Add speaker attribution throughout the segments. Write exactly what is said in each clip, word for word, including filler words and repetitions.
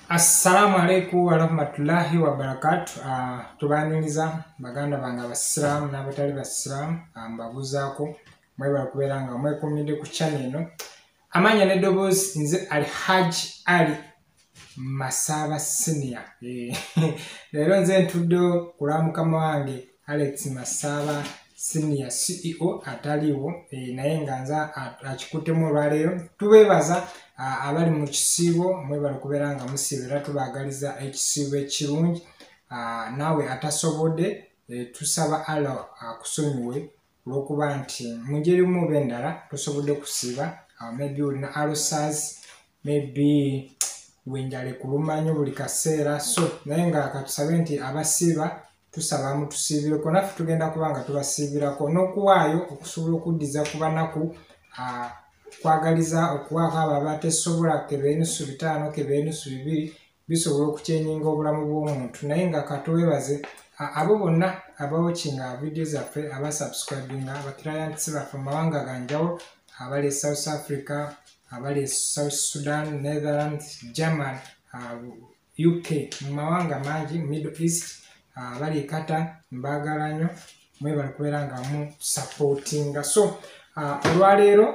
Speaker 1: Assalamu alaikum wa rahmatullahi wa barakatuh. Uh, tubaniriza baganda banga abasiramu n'abatali basiramu mbabuzaako mwebala kubeera nga mwekumidde ku channel eno. Amanya n'eddoboozi nze Alhaji Ali Masaba Senior. Leero nze ntudde kulaba mukama wange Alex Masaba Senior C E O ataliwo e, naye nga nza akikuttemu olwaleero. Tubeebaza Uh, abali mu kisiibo mwebala kubeera nga musiibira tubaagaliza ekisiibo ekirungi. Uh, naawe atasobodde e, tusaba Allah akusonyiwe olw'okuba nti mu ngeri mu oba endala tosobodde kusiiba. Uh, maybe olina ulcers, maybe wenjale kulumanya buli kaseera, so naye nga katusabe nti abasiiba tusaba mutusiibireko, naffe tugenda kuba nga tubasiibirako n'okuwaayo okusobola okuddiza ku banaku uh, kwagaliza okuwaako abo abatesobola kebe enusu bitaano kebe enusu bibiri bisobola okukyenyinga obulamu bw'omuntu. Naye nga katuweebaze abo bonna abawokinga video zaffe abasubscribinga abaclients baffe mu mawanga ganjawulo, abali e South Africa, abali e South Sudan, Netherlands, German, uh, U K, mu mawanga mangi, Middle East, uh, abali e Qatar, mbaagala nnyo mwebala kubeera nga mu supportinga. So uh, olwaleero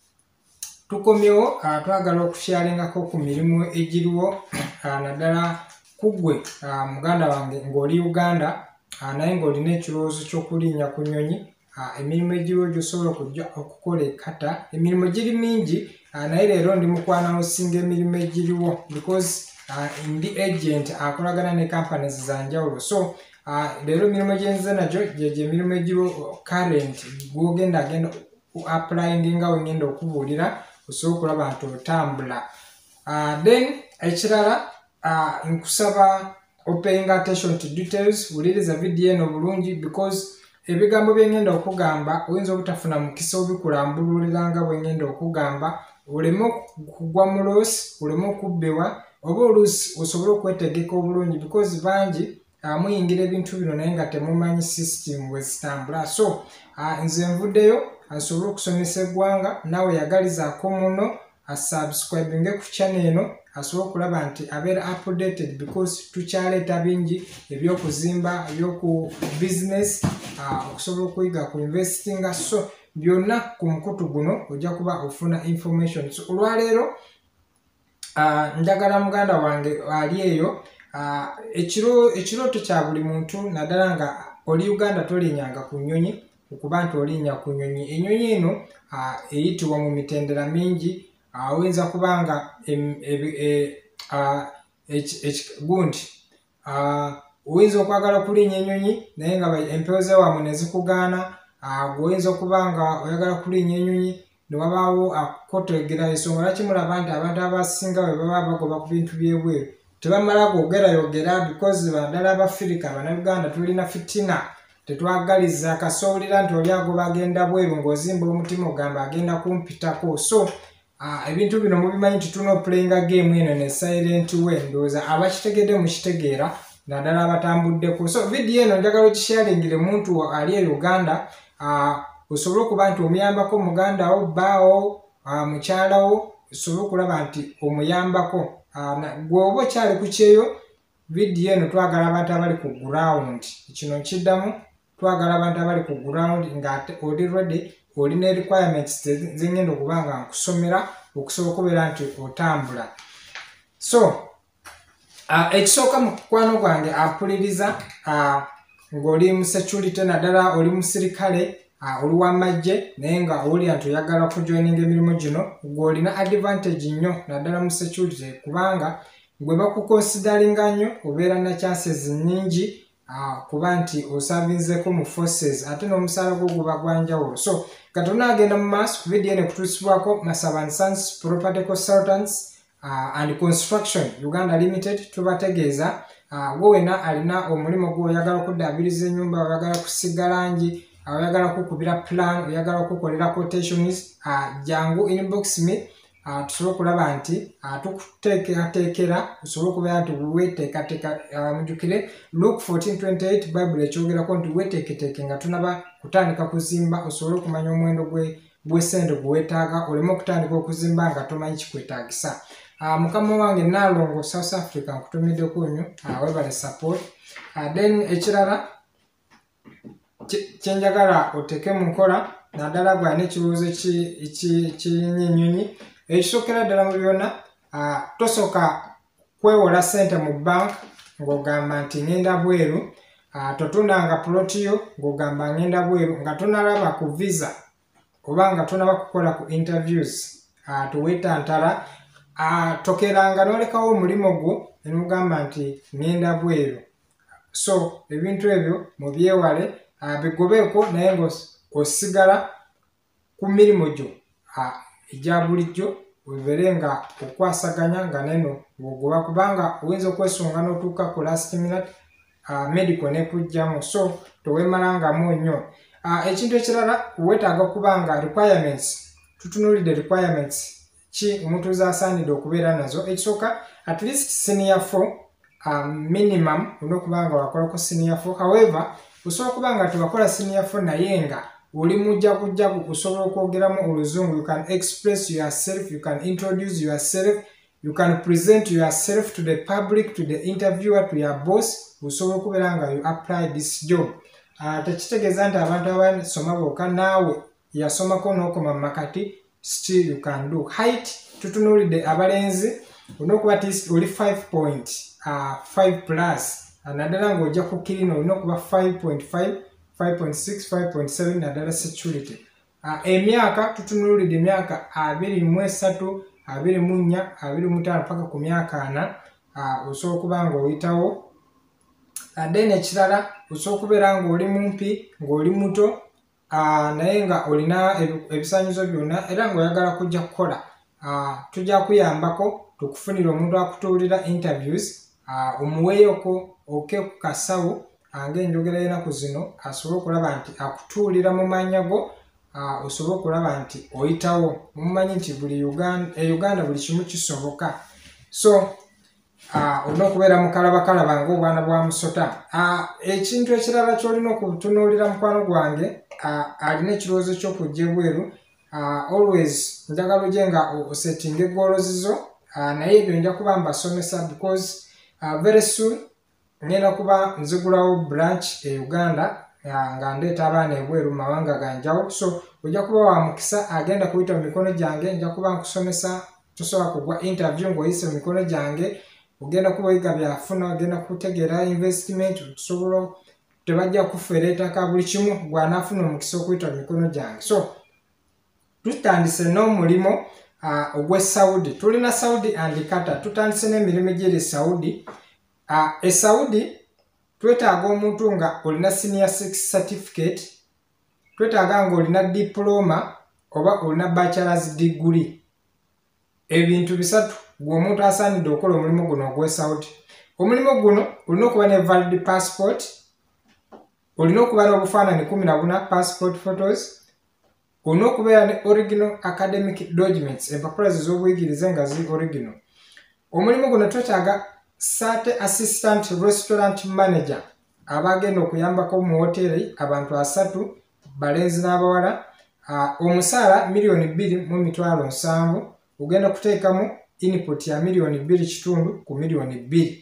Speaker 1: tukomyewo uh, twagala okushalingako ku mirimu egiriwo uh, naddala kuggwe uh, muganda wange ng'oli Uganda uh, naye ng'olina ekirowoozo ky'okulinnya ku nnyonyi. Uh, emirimu egiriwo gy'osobola okujja okukola e Qatar, emirimu giri mingi uh, naye leero ndi mukwana osinga emirimu egiriwo because uh, ndi agent akolagana ne companies za njawulo. So uh, leero emirimu gyenzize nagyo gyegyo emirimu egiriwo current gw'ogenda agenda applying nga wengenda okubuulira osobola okulaba nti otambula. Uh, then ekirala uh, nkusaba opaying attention to details, wuliriza video eno bulungi because ebigambo byengenda okugamba oyinza obutafuna mukisa obikulambululira nga bwengenda okugamba, oleme kugwa mu loosi, oleme okubbewa, oba oluusi osobole okwetegeka obulungi because bangi uh, muyingira ebintu bino naye nga temumanyi system bwe zitambula. So uh, nze nvuddeyo asobole okusomesa eggwanga, naawe yagalizaako muno asubscribinge ku channel eno asobole okulaba nti abeera updated because tukyaleeta bingi ebyokuzimba ebyoku business uh, okusobola okuyiga ku investinga. So byonna ku mukutu guno ojja kuba ofuna information. So olwaleero uh, njagala muganda wange ali eyo uh, ekiro ekirooto kya buli muntu naddala nga oli Uganda tolinyanga ku nnyonyi okuba nti olinnya ku nnyonyi. Ennyonyi eno uh, eyitibwa mu mitendera mingi. Uh, oyinza kubanga gundi uh, oyinza okwagala okulinnya ennyonyi naye nga empewo z'ewammwe ne zikugaana. Uh, oyinza okubanga oyagala kulinnya ennyonyi ne wabaawo akukotegera ensonga. Lwaki mulaba nti abantu abasinga bwe baba bagoba ku bintu by'ebweru tebamala gogerayogera because baddala Abafirika Bannayuganda tulina fitina, tetwagaliza kasoolera nti oli agoba agenda bweru ng'ozimba omutima ogamba agenda kumpitako. So uh, ebintu bino mubimanyi nti tulina oplayinga game eno ne silent way, ndowooza abakitegedde mukitegeera naddala abatambuddeko. So video eno njagala okishalingire muntu ali e Uganda uh, osobole okuba nti omuyambako muganda wo, bbaawo, uh, mukyalawo, osobole okulaba nti omuyambako. Uh, gwe oba okyali ku kyeyo, video eno twagala abantu abali ku ground. Kino nkiddamu, twagala abantu abali ku ground nga oli ready, olina requirements zengenda okuba nga nkusomera okusobola okubeera nti otambula. So uh, ekisooka mu mukwano gwange ampuliriza uh, ng'oli mu security naddala oli musirikale uh, oli w'amagye naye nga owulira nti oyagala kujoininga emirimu gino, gw'olina advantage nnyo naddala mu security kubanga gwe bakukonsidalinga nnyo obeera na chances nnyingi uh, kuba nti osavinzeko mu forces ate n'omusaala gwo guba gwa njawulo. So katona agenda mu maaso ku video eno kutuusibwako Masaba and Sons Property Consultants uh, and Construction Uganda Limited. Tubategeeza uh, gwe wena alina omulimu gwe oyagala okuddaabiriza ennyumba, oyagala kusiga langi, oyagala kukubira plan, oyagala kukolera quotations, uh, jangu inbox me uh, tusobole okulaba nti uh, tukuteekerateekera osobole okubeera nti weteekateeka. Uh, mujjukire Luke fourteen twenty-eight Bible ekyogerako nti weteeketeeke nga tunaba kutandika kuzimba osobole okumanya omuwendo gw'essente gwe weetaaga, oleme okutandika okuzimba nga tomanyi kikwetaagisa. uh, mukama wange Nalongo South Africa nkutumidde kunyu uh, webale support uh, then ekirala kyenjagala oteke mu nkola naddala gwane ekibuuzo kinyinyonyi ekisookera ddala mu byonna uh, tosoka kwewola sente mu bank ng'ogamba nti ngenda bweru uh, totundanga ploti yo ng'ogamba ngenda bweru nga tonalaba ku visa oba nga tonaba kukola ku interviews uh, tuwetantala uh, tokeranga nolekawo omulimu gwo nemugamba nti ngenda bweru. So ebintu ebyo mubyewale uh, bigobeeko naye ng'osigala ku mirimu gyo uh, egya bulijjo webere nga okwasaganya nga neno wogoba kubanga oyinza okwesunga n'otuuka ku last minute uh, medical nekujjamu so towemalangamu nnyo. Uh, ekintu ekirala wetaaga kubanga requirements tutunulidde requirements ki omuntu zasaanidde okubeera nazo. Ekisooka at least senior four um, minimum olina okubanga wakolako senior four. However osobola kubanga tewakola senior four naye nga oli mujjagujagu osobola okwogeramu oluzungu. You can express yourself, you can introduce yourself, you can present yourself to the public, to the interviewer, to your boss. Osobola okubeera nga you apply this job. Uh, tekitegeeza nti abantu abasoma bokka naawe yasomako n'okoma mu makati still you can do. Height tutunulidde abalenzi olina okuba at oli five point five plus naddala ng'ojja ku kirina olina okuba five point five, five point six, five point seven naddala security. Uh, emyaka tutunulidde emyaka abiri mu esatu, abiri mu nnya, abiri mu ttaano paka ku myaka ana uh, osobola okuba ng'oyitawo. Uh, then ekirala osobola okubeera ng'oli mumpi ng'oli muto uh, naye nga olina ebisaanyizo byonna era ng'oyagala kujja kukola uh, tujja kuyambako tukufunira omuntu akutuulira interviews uh, omuweeyoko oke ku kasawo uh, ng'enjogera y'ennaku zino asobole okulaba nti akutuulira mu mannya go uh, osobole okulaba nti oyitawo mumanyi nti buli Uganda, e Uganda buli kimu kisoboka. So Uh, olina okubeera mukalabakalaba ng'obwana bwa musota. Uh, ekintu ekirala kyolina okutunuulira mukwano gwange uh, alina ekirowoozo ky'okujja ebweru uh, always njagala ojje nga osettinga eggolozizo uh, naye ebyo nja kuba mbasomesa because uh, very soon ngenda kuba nzigulawo branch e Uganda uh, nga ndeeta abaana ebweru mawanga ganjawo. So ojja kuba wa mukisa agenda kuyita mu mikono gyange nja kuba nkusomesa tosobola kugwa interview ng'oyise mu mikono gyange ogenda kuba oyiga byafuna ogenda kutegeera investment tusobola tebajja kufeera ettaka buli kimu gwanaafuna omukisa okuyita mu mikono gyange. So tutandise n'omulimu uh, ogw'e Saudi. Tulina Saudi and Qatar. Tutandise n'emirimu gy'eri Saudi. Uh, e Saudi twetaaga omuntu nga olina senior six certificate, twetaaga nga olina diploma oba olina bachelor's degree. Ebintu bisatu gw'omuntu asaanidde okukola omulimu guno ogw'e Saudi. Omulimu guno olina okuba ne valid passport, olina okuba n'obufaananyi kumi na buna passport photos, olina okubeera ne original academic documents, empapula ze z'obuyigirize nga ziri original. Omulimu guno twetaaga thirty assistant restaurant manager abagenda okuyambako mu hoteri abantu asatu balenzi n'abawala. Uh, omusaala miliyoni bbiri mu mitwalo nsanvu ogenda kuteekamu input ya miliyoni bbiri kitundu ku miliyoni bbiri.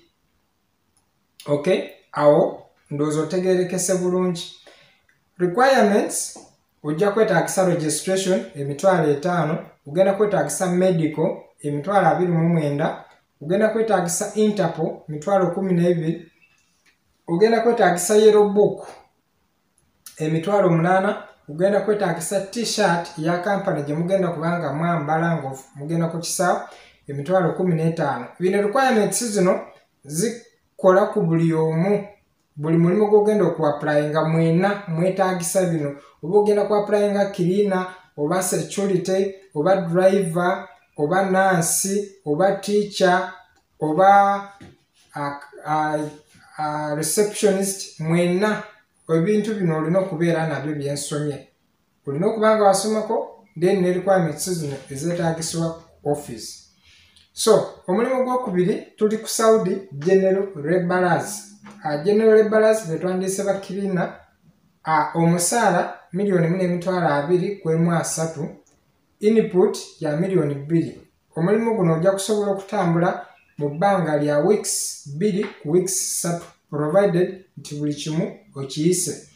Speaker 1: Okay, awo ndowooza otegeerekese bulungi. Requirements ojja kwetaagisa registration emitwalo etaano, ogenda kwetaagisa medical emitwalo abiri mu mwenda, ogenda kwetaagisa Interpol emitwalo kumi n'ebiri, ogenda kwetaagisa yellow book emitwalo munaana, ogenda kwetaagisa t-shirt ya kampani gye mugenda kubanga mwambala nga mugenda ku kisaawe emitwalo kumi n'etaano. Bino requirements zino zikola ku buli omu, buli mulimu gw'ogenda okuapplyinga mwena mwetaagisa bino. Oba ogenda kuapplyinga cleaner oba security oba driver oba nurse oba teacher oba uh, uh, uh, receptionist, mwena ebintu bino olina okubeera nabyo byensomye. Olina okubanga wasomako then ne requirements zino ezeetaagisibwa office. So omulimu gwokubiri tuli ku Saudi general laborers. Uh, general laborers betwandiise ba cleaner. Uh, omusaala miliyoni mu n'emitwalo abiri kwemu asatu, input ya miliyoni bbiri. omulimu guno ojja kusobola okutambula mu bbanga lya weeks bbiri ku weeks ssatu provided nti buli kimu okiyise.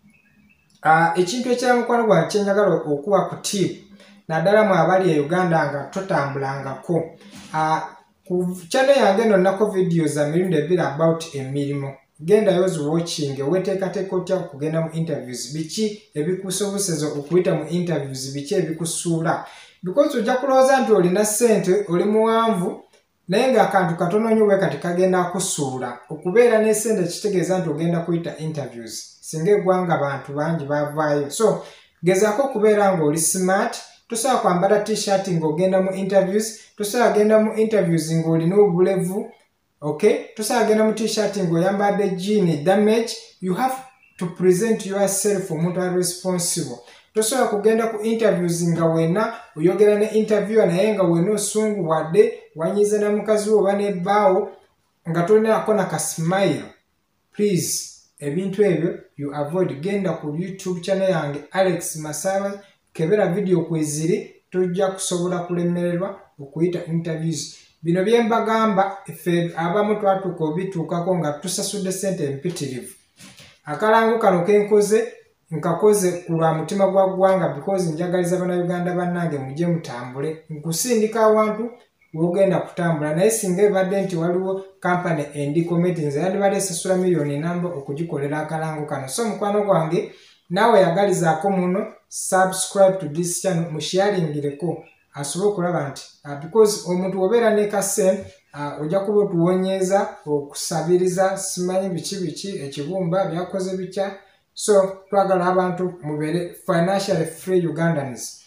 Speaker 1: Uh, ekintu ekyamukwano gwange kyenjagala okuwa ku tip naddala mu abali e Uganda nga totambulangako. Uh, ku channel yange eno nako videos za mirundi ebiri about emirimu. Gendayo watching weteekateeka otya okugenda mu interviews, biki ebikusobozesa okuyita mu interviews, biki ebikusuula, because ojja kulowooza nti olina ssente, oli muwanvu naye ng'akantu katono nnyo bwe kati kagenda kusuula. Okubeera ne ssente kitegeeza nti ogenda kuyita interviews singa eggwanga bantu bangi bavaayo. So gezaako okubeera ng'oli smart. Tosobola kwambala t-shirt ng'ogenda mu interviews, tosobola genda mu interviews ng'olina obulevu. Okay, tosobola genda mu t-shirt ng'oyambadde jean damage. You have to present yourself omuntu ali responsible. Tosobola kugenda ku interviews nga wena oyogera ne interviewer naye nga wena osunguwadde wanyiza na mukazi wo oba nebbaawo nga tolinako na ka smile. Please, ebintu ebyo you avoid. Genda ku YouTube channel yange Alex Masaba, kebera video kweziri, tojja kusobola kulemererwa okuyita interviews. Bino bye mbagamba ffe abamu twatuuka obituukako nga tusasudde ssente empitirivu. Akalango kano kenkoze nkakoze ku lwa mutima gwa ggwanga because njagaliza bannayuganda bannange mujje mutambule. Nkusindika awantu wogenda kutambula naye singa ebadde nti waliwo kampani endi committee nze yandibadde esasula miliyoni namba okugikolera akalango kano. So mukwano gwange naawe yagalizaako muno subscribe to this channel, musharingireko asobola okulaba nti uh, because omuntu obeera ne kase uh, ojja kuba otuwonyeza okusabiriza simanyi biki biki ekibumba byakoze bitya. So twagala abantu mubere financially free Ugandans.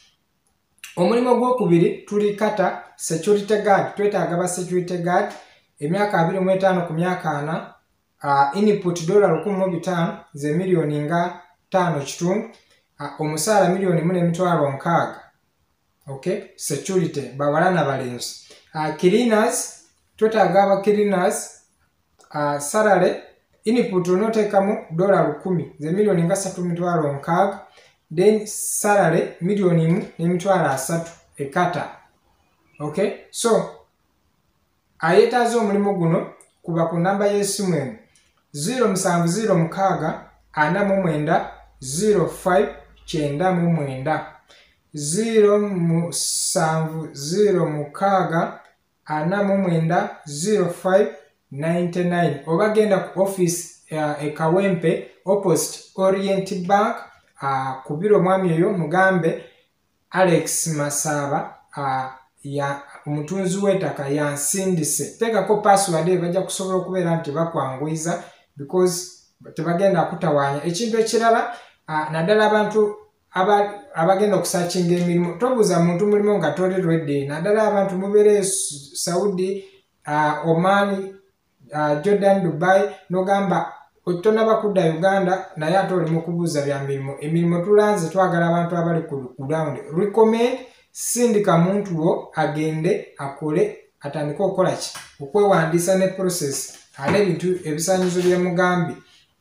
Speaker 1: Omulimu gwokubiri tuli Qatar security guard, twetaaga ba security guard emyaka abiri mu etaano ku myaka ana. Uh, input dola lukumi mu bitaano ze miliyoni nga ttaano kitundu. Uh, omusaala miliyoni mu n'emitwalo nkaaga. Okay, security bawala na balenzi. Uh, cleaners twetaaga aba cleaners uh, salary input onoteekamu dola lukumi ze miliyoni nga ssatu mitwalo nkaaga. Then salary miliyoni mu n'emitwalo asatu e Qatar. Okay, so ayetaaze omulimu guno kuba ku namba y'essimu eno zero musanvu zero mukaaga ana mu mwenda zero five kyenda mu mwenda zero musanvu zero mukaaga ana mu mwenda zero five ninety nine. Oba genda ku office uh, e Kawempe opposite Orient Bank uh, ku biro mwami oyo mugambe Alex Masaba uh, ya omutunzi w'ettaka yansindise. Teekako password e bajja kusobola okubeera nti bakwanguyiza because tebagenda kutawaanya. Ekintu ekirala uh, naddala abantu abagenda okusakinga emirimu, tobuuza muntu mulimu nga toli ready. Naddala abantu mubeere Saudi, uh, Oman, uh, Jordan, Dubai nogamba otonaba kudda Uganda naye ate oli mu kubuuza bya mirimu. Emirimu tulanze twagala abantu abali ku ground. Recommend sindika muntu wo agende akole atandika okukola ki okwewandiisa ne process ale ebintu ebisaanyizo byemugambi.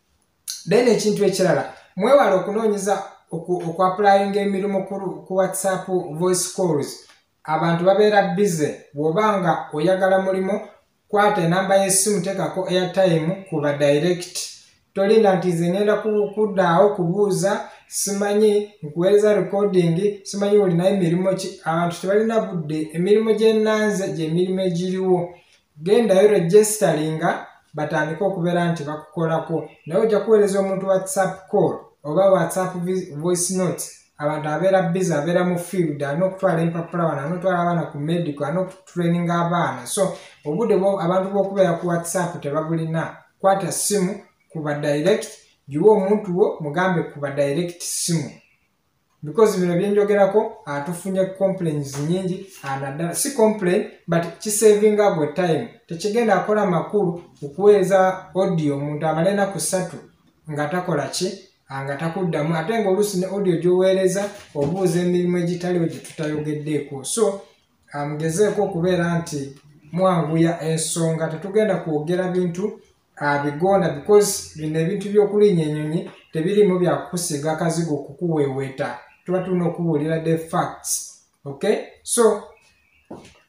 Speaker 1: Then ekintu ekirala mwewala okunoonyeza okwapplyinga emirimu ku WhatsApp voice calls. Abantu babeera busy. Bw'obanga oyagala mulimu kwata enamba y'essimu teekako airtime kuba direct. Tolinda nti nze ngenda kuddaawo kubuuza simanyi nkuweereza recording simanyi olinayo emirimu ki. Abantu tebalina budde. Emirimu gyennanze gy'emirimu egiriwo. Gendayo registeringa batandika okubeera nti bakukolako. Naye ojja kuweereza omuntu WhatsApp call oba WhatsApp voice note. Abantu abeera busy, abeera mu field, alina okutwala empapula wano, alina okutwala abaana ku medical, alina okutraininga abaana. So obudde abantu bw'okubeera ku WhatsApp tebabulina. Kwata simu kuba direct, jiwa omuntu wo mugambe kuba direct simu. Because bino byenjogerako atufunye complaints nyingi, anaddala si complain but kisavinga gwe time. Tekigenda akola makulu okuweereza audio omuntu amale ennaku ssatu nga takola ki nga takuddamu ate ng'oluusi ne audio gy'oweereza obuuza emirimu egitaliwo gye tutayogeddeeko. So mugezeeko okubeera nti mwanguya ensonga, tetugenda kwogera bintu bigonda because bino ebintu by'okulinnya ennyonyi tebirimu bya kukusiga akazigo okukuweeweeta. Tuba tulina okubuulira the facts. Okay, so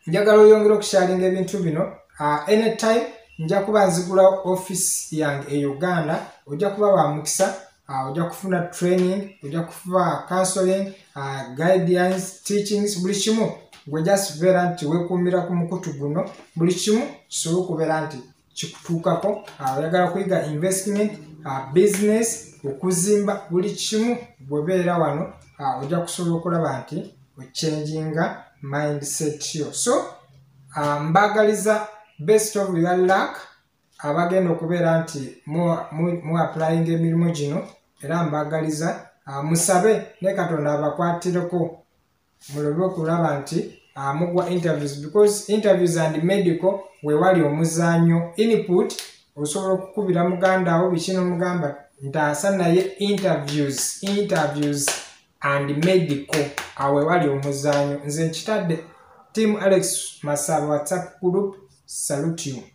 Speaker 1: njagala oyongera okusharinga ebintu bino uh, anytime nja kuba nzigula office yange e Uganda ojja kuba wa mukisa uh, ojja kufuna training ojja kufa counseling uh, guidance teachings buli kimu gwe just vera nti wekumira ku mukutu guno buli kimu kisobola okubeera nti kikutuukako uh, oyagala kuyiga investment uh, business okuzimba buli kimu bwebeera wano uh, ojja kusobola okulaba nti ochanginga mindset yo so uh, mbagaliza best of your luck abagenda okubeera nti mu, mu, mu applying emirimu gino era mbagaliza uh, musabe ne Katonda abakwatireko mulobe okulaba nti uh, mugwa interviews because interviews and medical wewali omuzanyo input osobola okukubira muganda awo bikino mugamba ntaasa naye interviews interviews and medical awe wali omuzanyo nze nkitadde team Alex Masaba WhatsApp group salute you.